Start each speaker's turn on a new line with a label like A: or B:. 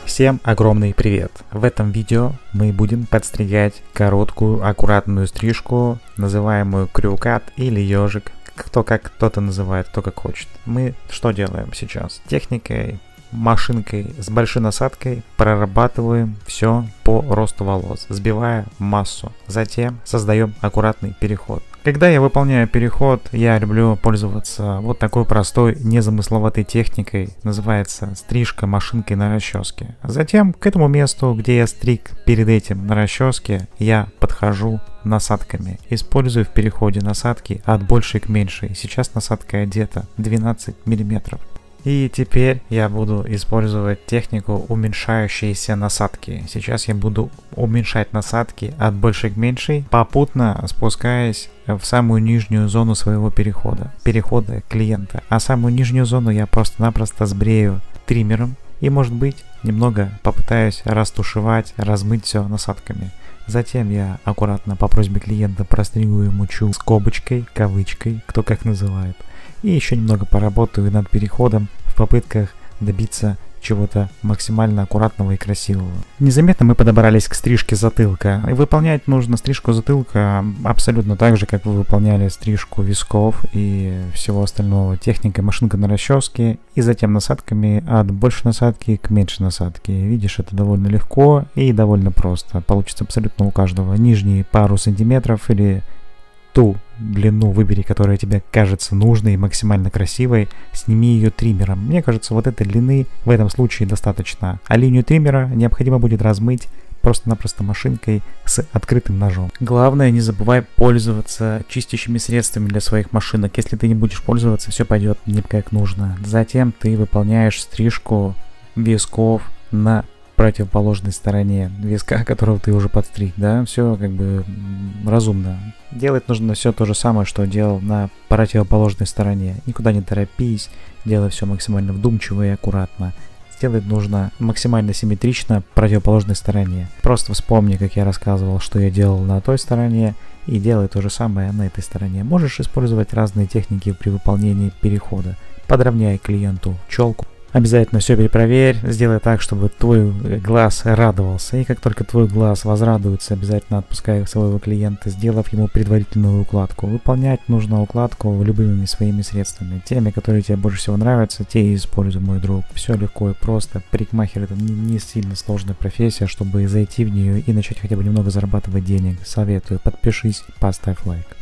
A: Всем огромный привет! В этом видео мы будем подстригать короткую аккуратную стрижку, называемую крюкат или ежик, кто-то называет, кто как хочет. Мы что делаем сейчас? Техникой, машинкой с большой насадкой прорабатываем все по росту волос, сбивая массу. Затем создаем аккуратный переход. Когда я выполняю переход, я люблю пользоваться вот такой простой, незамысловатой техникой, называется стрижка машинкой на расческе. Затем к этому месту, где я стриг перед этим на расческе, я подхожу насадками. Использую в переходе насадки от большей к меньшей. Сейчас насадка одета 12 мм. И теперь я буду использовать технику уменьшающейся насадки. Сейчас я буду уменьшать насадки от большей к меньшей, попутно спускаясь в самую нижнюю зону своего перехода клиента. А самую нижнюю зону я просто-напросто сбрею триммером и, может быть, немного попытаюсь растушевать, размыть все насадками. Затем я аккуратно по просьбе клиента простригу ему скобочкой, кавычкой, кто как называет. И еще немного поработаю над переходом в попытках добиться чего-то максимально аккуратного и красивого. Незаметно мы подобрались к стрижке затылка. И выполнять нужно стрижку затылка абсолютно так же, как вы выполняли стрижку висков и всего остального. Техника машинка на расческе и затем насадками от большей насадки к меньшей насадке. Видишь, это довольно легко и довольно просто. Получится абсолютно у каждого. Нижние пару сантиметров или ту длину выбери, которая тебе кажется нужной и максимально красивой, сними ее триммером. Мне кажется, вот этой длины в этом случае достаточно. А линию триммера необходимо будет размыть просто-напросто машинкой с открытым ножом. Главное, не забывай пользоваться чистящими средствами для своих машинок. Если ты не будешь пользоваться, все пойдет не как нужно. Затем ты выполняешь стрижку висков на противоположной стороне виска, которого ты уже подстриг, да, все как бы разумно. Делать нужно все то же самое, что делал на противоположной стороне. Никуда не торопись, делай все максимально вдумчиво и аккуратно. Сделать нужно максимально симметрично противоположной стороне. Просто вспомни, как я рассказывал, что я делал на той стороне, и делай то же самое на этой стороне. Можешь использовать разные техники при выполнении перехода. Подровняй клиенту челку. Обязательно все перепроверь, сделай так, чтобы твой глаз радовался. И как только твой глаз возрадуется, обязательно отпускай своего клиента, сделав ему предварительную укладку. Выполнять нужно укладку любыми своими средствами. Теми, которые тебе больше всего нравятся, те и используй, мой друг. Все легко и просто. Парикмахер — это не сильно сложная профессия, чтобы зайти в нее и начать хотя бы немного зарабатывать денег. Советую, подпишись, поставь лайк.